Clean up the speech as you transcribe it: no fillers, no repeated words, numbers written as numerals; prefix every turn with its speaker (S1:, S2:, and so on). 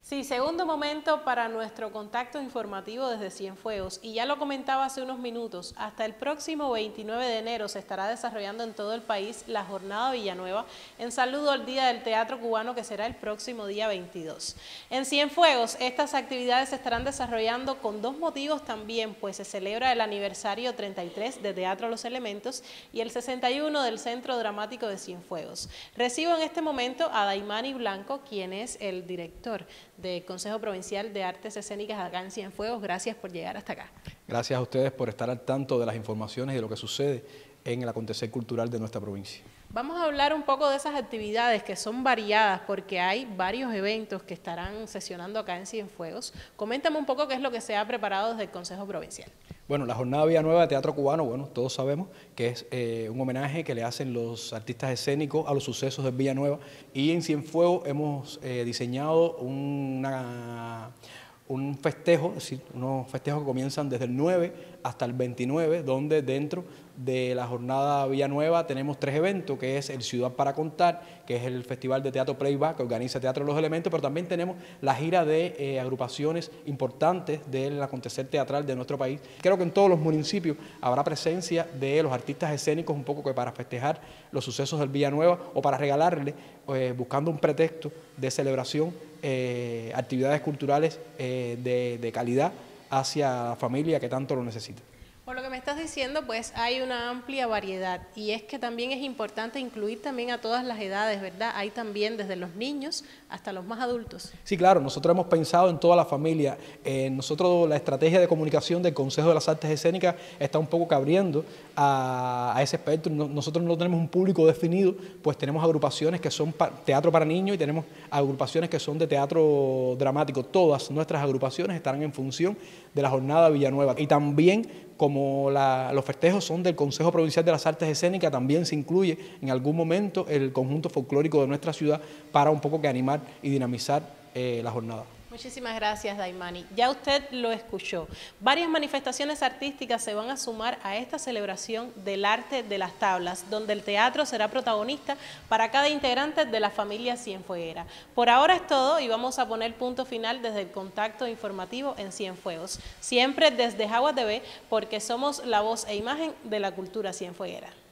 S1: Sí, segundo momento para nuestro contacto informativo desde Cienfuegos. Y ya lo comentaba hace unos minutos, hasta el próximo 29 de enero se estará desarrollando en todo el país la Jornada Villanueva en saludo al Día del Teatro Cubano, que será el próximo día 22. En Cienfuegos estas actividades se estarán desarrollando con dos motivos también, pues se celebra el aniversario 33 de Teatro Los Elementos y el 61 del Centro Dramático de Cienfuegos. Recibo en este momento a Daimani Blanco, quien es el director del Consejo Provincial de Artes Escénicas acá en Cienfuegos. Gracias por llegar hasta acá.
S2: Gracias a ustedes por estar al tanto de las informaciones y de lo que sucede en el acontecer cultural de nuestra provincia.
S1: Vamos a hablar un poco de esas actividades que son variadas porque hay varios eventos que estarán sesionando acá en Cienfuegos. Coméntame un poco qué es lo que se ha preparado desde el Consejo Provincial.
S2: Bueno, la Jornada Villanueva de Teatro Cubano, bueno, todos sabemos que es un homenaje que le hacen los artistas escénicos a los sucesos de Villanueva, y en Cienfuegos hemos diseñado un festejo, es decir, unos festejos que comienzan desde el 9 hasta el 29, donde dentro de la Jornada Villanueva tenemos tres eventos, que es el Ciudad para Contar, que es el Festival de Teatro Playback que organiza Teatro Los Elementos, pero también tenemos la gira de agrupaciones importantes del acontecer teatral de nuestro país. Creo que en todos los municipios habrá presencia de los artistas escénicos, un poco que para festejar los sucesos del Villanueva o para regalarle, buscando un pretexto de celebración, actividades culturales de calidad hacia la familia que tanto lo necesita.
S1: Por lo que me estás diciendo, pues hay una amplia variedad, y es que también es importante incluir también a todas las edades, ¿verdad? Hay también desde los niños hasta los más adultos.
S2: Sí, claro, nosotros hemos pensado en toda la familia. Nosotros la estrategia de comunicación del Consejo de las Artes Escénicas está un poco abriendo a ese espectro. Nosotros no tenemos un público definido, pues tenemos agrupaciones que son teatro para niños y tenemos agrupaciones que son de teatro dramático. Todas nuestras agrupaciones estarán en función de la Jornada Villanueva, y también como los festejos son del Consejo Provincial de las Artes Escénicas, también se incluye en algún momento el conjunto folclórico de nuestra ciudad para un poco que animar y dinamizar la jornada.
S1: Muchísimas gracias, Daimani. Ya usted lo escuchó. Varias manifestaciones artísticas se van a sumar a esta celebración del arte de las tablas, donde el teatro será protagonista para cada integrante de la familia cienfueguera. Por ahora es todo, y vamos a poner punto final desde el contacto informativo en Cienfuegos. Siempre desde Jagua TV, porque somos la voz e imagen de la cultura cienfueguera.